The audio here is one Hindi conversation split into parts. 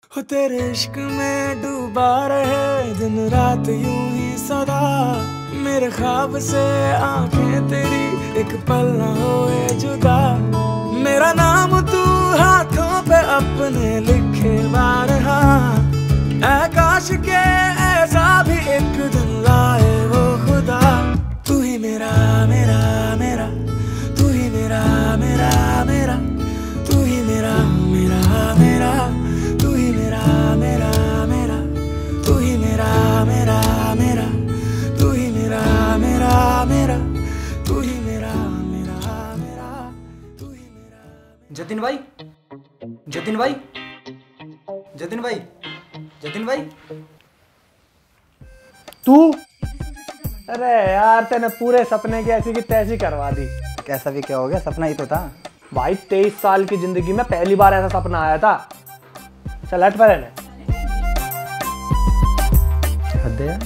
हो तेरे इश्क में डूबा रहे दिन रात यूं ही सदा, मेरे ख्वाब से आंखें तेरी एक पल न होए जुदा, मेरा नाम तू हाथों पे अपने लिखे बारहा, काश के ऐसा भी एक दिन लाए वो खुदा, तू ही मेरा मेरा मेरा, तू ही मेरा मेरा मेरा, तू ही मेरा मेरा मेरा, तू ही मेरा मेरा मेरा, तू ही मेरा मेरा मेरा, तू ही मेरा मेरा मेरा, तू ही मेरा मेरा मेरा, तू ही मेरा। जतिन भाई, जतिन भाई, जतिन भाई, जतिन भाई, तू? अरे यार तेने पूरे सपने की ऐसी की तैसी करवा दी। कैसा भी क्या हो गया, सपना ही तो था भाई। 23 साल की जिंदगी में पहली बार ऐसा सपना आया था। चल हट पर है। हद है।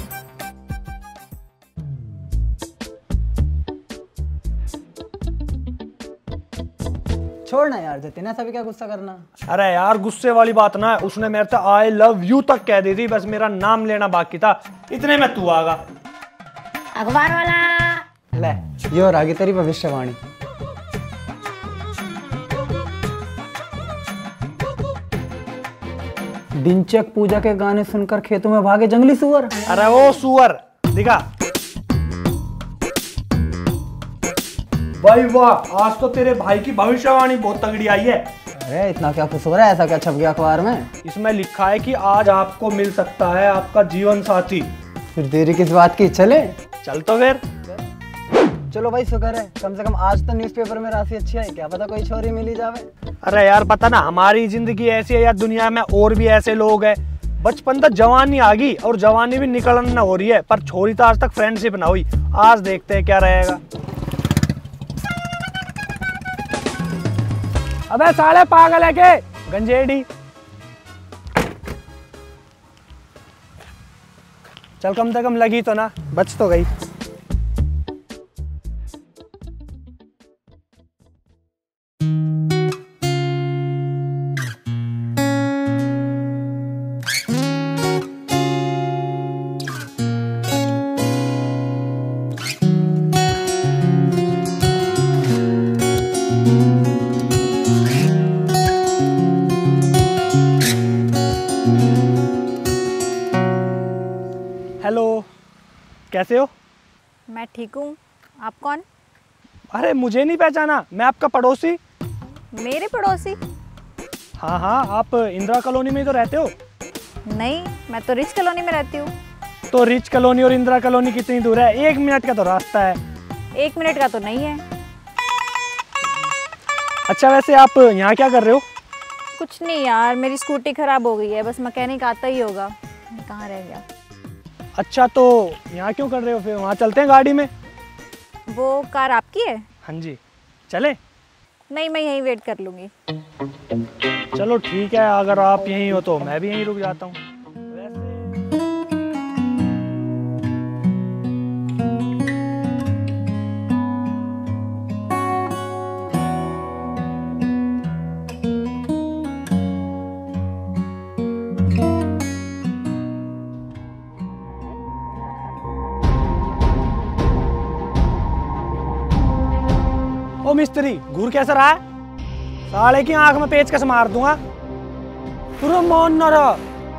छोड़ना यार जतिन, ऐसा भी क्या गुस्सा करना। अरे यार गुस्से वाली बात ना है, उसने मेरे से आई लव यू तक कह दी थी, बस मेरा नाम लेना बाकी था, इतने में तू आगा। अखबार वाला ले ये और आगे तेरी भविष्यवाणी। दिनचक पूजा के गाने सुनकर खेतों में भागे जंगली सुअर। अरे वो सुअर दिखा भाई, वाह आज तो तेरे भाई की भविष्यवाणी बहुत तगड़ी आई है। अरे इतना क्या खुश हो रहा है, ऐसा क्या छप गया अखबार में? इसमें लिखा है कि आज आपको मिल सकता है आपका जीवन साथी। फिर देरी किस बात की, चले? चल तो फिर चलो भाई, शुक्र है कम से कम आज तो न्यूज़पेपर में राशि अच्छी आई, क्या पता कोई छोरी मिली जावे। अरे यार पता ना हमारी जिंदगी ऐसी है यार, दुनिया में और भी ऐसे लोग हैं। बचपन तक जवानी आ गई और जवानी भी निकलना हो रही है, पर छोरी तो आज तक फ्रेंडशिप ना हुई। आज देखते हैं क्या रहेगा। अबे साले पागल है के गंजेड़ी, चल कम से कम लगी तो ना, बच तो गई। हेलो, कैसे हो? मैं ठीक हूँ, आप कौन? अरे मुझे नहीं पहचाना, मैं आपका पड़ोसी। मेरे पड़ोसी? हाँ हाँ, आप इंदिरा कॉलोनी में ही तो रहते हो। नहीं, मैं तो रिच कॉलोनी में रहती हूँ। तो रिच कॉलोनी और इंदिरा कॉलोनी कितनी दूर है? 1 मिनट का तो रास्ता है। 1 मिनट का तो नहीं है। अच्छा वैसे आप यहाँ क्या कर रहे हो? कुछ नहीं यार, मेरी स्कूटी खराब हो गई है, बस मैकेनिक आता ही होगा। कहाँ रह गया? अच्छा तो यहाँ क्यों कर रहे हो, फिर वहाँ चलते हैं गाड़ी में। वो कार आपकी है? हाँ जी, चले? नहीं, मैं यहीं वेट कर लूँगी। चलो ठीक है, अगर आप यहीं हो तो मैं भी यहीं रुक जाता हूँ। ओ मिस्त्री, घूर कैसा रहा है? साले की आंख में पेचकस मार दूंगा। पूरा मौन न रहा।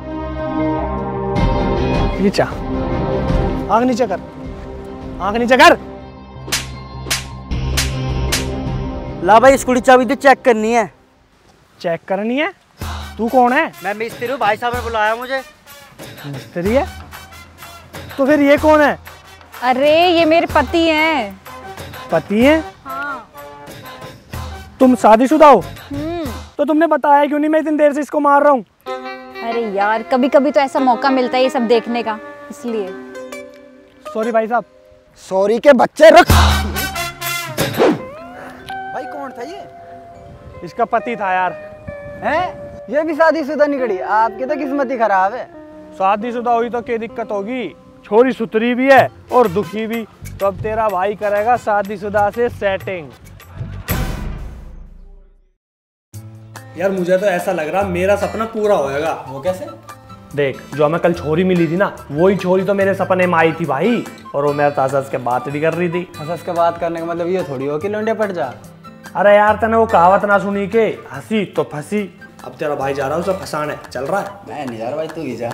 नीचा, आंख नीचे कर, आंख नीचे कर। ला भाई, स्कूटी चाबी दे, चेक करनी है। चेक करनी है? तू कौन है? मैं मिस्त्री हूँ, भाई साहब ने बुलाया मुझे। मिस्त्री है? तो फिर ये कौन है? अरे ये मेरे पति हैं। पति है? हाँ। तुम शादीशुदा हो? तो तुमने बताया क्यों नहीं? मैं इतनी देर से इसको मार रहा हूँ। अरे यार, कभी कभी तो ऐसा मौका मिलता है ये सब देखने का, इसलिए। सॉरी भाई साहब। सॉरी के बच्चे रख। भाई कौन था ये? इसका पति था यार। हैं? ये भी शादीशुदा निकली? आपकी तो किस्मत ही खराब है। शादीशुदा हुई तो क्या दिक्कत होगी? छोरी सुतरी भी है और दुखी भी। तो अब तेरा भाई करेगा शादीशुदा से सेटिंग। यार मुझे तो ऐसा लग रहा मेरा सपना पूरा होएगा। वो कैसे? देख, जो हमें कल छोरी मिली थी ना, वही छोरी तो मेरे सपने में आई थी भाई, और वो मेरे ताजा के बात भी कर रही थी। हंस के बात करने का मतलब ये थोड़ी हो कि लौंडे पट जा। अरे यार तने वो कहावत ना सुनी के हंसी तो फंसी। अब तेरा भाई जा रहा है उसे फंसाने, चल रहा है। मैं नहीं जा रहा भाई, तू ही जा।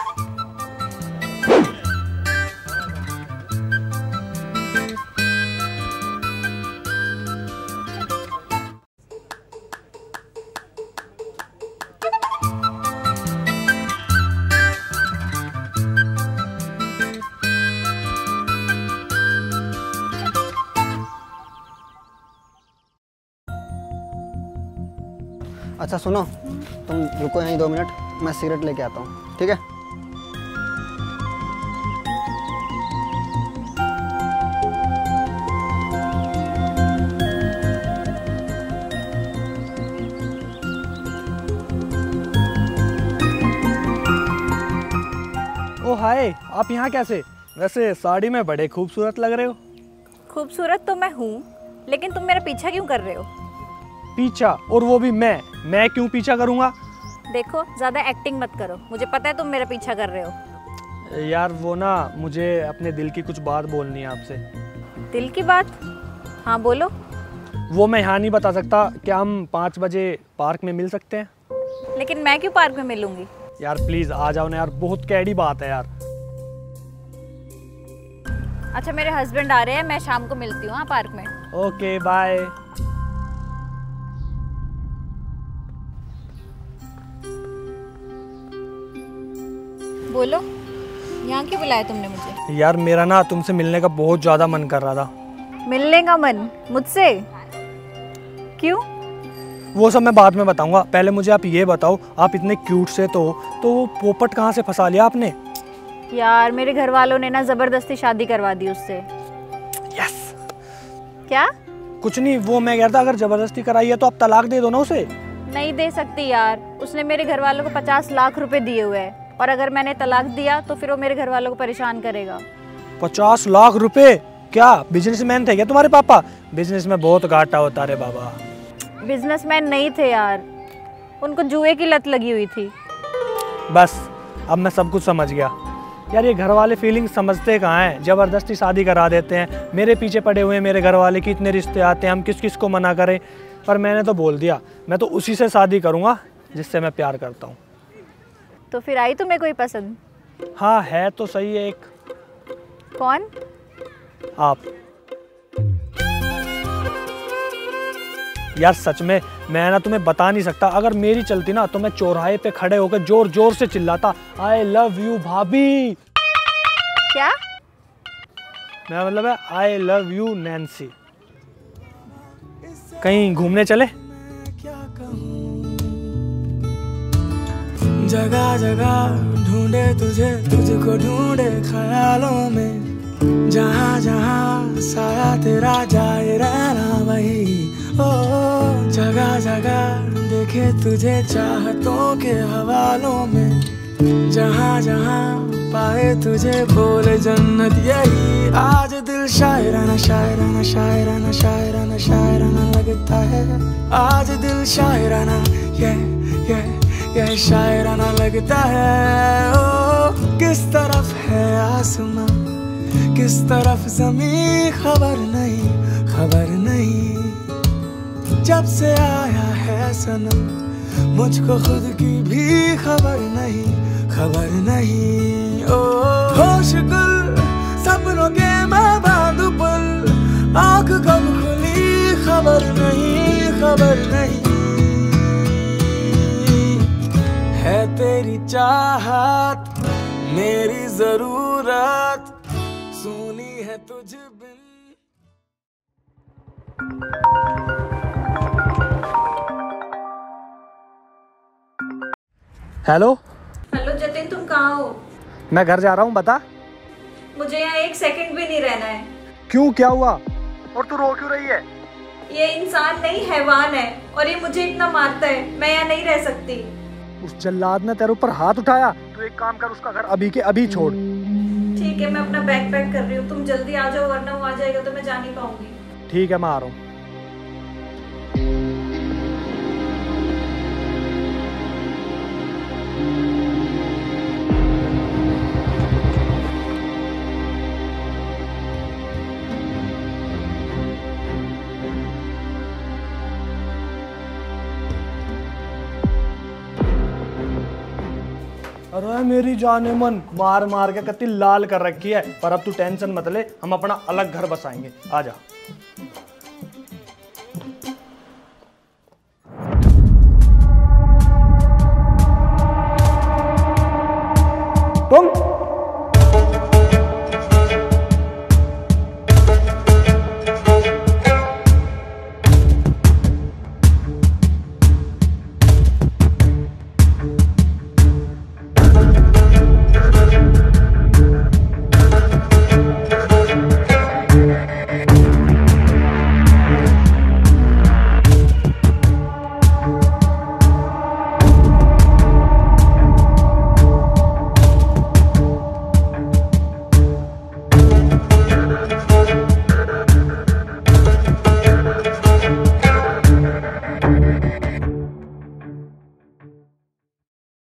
अच्छा सुनो, तुम रुको यहीं 2 मिनट, मैं सिगरेट लेके आता हूँ, ठीक है? ओ हाय, आप यहाँ कैसे? वैसे साड़ी में बड़े खूबसूरत लग रहे हो। खूबसूरत तो मैं हूँ, लेकिन तुम मेरा पीछा क्यों कर रहे हो? पीछा? और वो भी मैं क्यों पीछा करूँगा? देखो, ज़्यादा एक्टिंग मत करो, मुझे पता है तुम मेरा पीछा कर रहे हो। यार वो ना, मुझे अपने दिल की कुछ बात बोलनी है आपसे। दिल की बात? हाँ बोलो। वो मैं यहाँ नहीं बता सकता। क्या हम 5 बजे पार्क में मिल सकते हैं? लेकिन मैं क्यों पार्क में मिलूंगी? यार प्लीज़ आ जाओ ना यार, बहुत कैडी बात है यार। अच्छा, मेरे हस्बैंड आ रहे हैं, मैं शाम को मिलती हूँ पार्क में। Okay bye. बोलो, यहाँ क्यों बुलाया तुमने मुझे? यार मेरा ना तुमसे मिलने का बहुत ज़्यादा मन कर रहा था। मिलने का मन? मुझसे? क्यों? वो सब मैं बाद में बताऊंगा, पहले मुझे आप ये बताओ, आप इतने क्यूट से तो वो पोपट कहाँ से फंसा लिया आपने? यार मेरे घर वालों ने ना ज़बरदस्ती शादी करवा दी उससे। यस। क्या? कुछ नहीं, वो मैं कह रहा था अगर ज़बरदस्ती कराई है तो आप तलाक दे दो ना उसे। नहीं दे सकती यार, उसने मेरे घर वालों को 50 लाख रुपए दिए हुए हैं, और अगर मैंने तलाक दिया तो फिर वो मेरे घर वालों को परेशान करेगा। 50 लाख रुपए? क्या बिजनेसमैन थे क्या तुम्हारे पापा? बिजनेस में बहुत घाटा होता रे बाबा। बिजनेसमैन नहीं थे यार, उनको जुए की लत लगी हुई थी। बस अब मैं सब कुछ समझ गया। यार ये घर वाले फीलिंग समझते कहाँ हैं, ज़बरदस्ती शादी करा देते हैं। मेरे पीछे पड़े हुए हैं मेरे घर वाले कि इतने रिश्ते आते हैं, हम किस किस को मना करें। पर मैंने तो बोल दिया, मैं तो उसी से शादी करूँगा जिससे मैं प्यार करता हूँ। तो फिर आई तुम्हें कोई पसंद? हाँ है तो सही है एक। कौन? आप। यार सच में मैं ना तुम्हें बता नहीं सकता, अगर मेरी चलती ना तो मैं चौराहे पे खड़े होकर जोर जोर से चिल्लाता, आई लव यू भाभी। क्या? मैं मतलब है आई लव यू नैन्सी। कहीं घूमने चले? जगह जगह ढूंढे तुझे, तुझको ढूंढे ख्यालों में, जहाँ जहाँ साया तेरा जाए रहना वही। ओ जगह जगह देखे तुझे चाहतों के हवालों में, जहाँ जहाँ पाए तुझे बोले जन्नत यही। आज दिल शायराना शायराना शायराना शायराना शायराना लगता है, आज दिल शायराना ये शायराना लगता है। ओ किस तरफ है आसमां, किस तरफ ज़मीं, खबर नहीं। जब से आया है सनम, मुझको खुद की भी खबर नहीं। ओ होश गुल सपनों के मैं बांधू पुल, आँख कब खुली खबर नहीं। है तेरी चाहत मेरी जरूरत, सुनी है तुझ बिन। हेलो जतिन, तुम कहाँ हो? मैं घर जा रहा हूँ, बता। मुझे यहाँ 1 सेकंड भी नहीं रहना है। क्यों, क्या हुआ? और तू रो क्यों रही है? ये इंसान नहीं हैवान है, और ये मुझे इतना मारता है, मैं यहाँ नहीं रह सकती। उस जल्लाद ने तेरे ऊपर हाथ उठाया, तू एक काम कर, उसका घर अभी के अभी छोड़। ठीक है, मैं अपना बैग पैक कर रही हूँ, तुम जल्दी आ जाओ, वरना वो आ जाएगा तो मैं जा नहीं पाऊंगी। ठीक है, मैं आ रहा हूँ। अरे मेरी जाने मन, मार मार के कत्ती लाल कर रखी है। पर अब तू टेंशन मत ले, हम अपना अलग घर बसाएंगे। आजा। तुम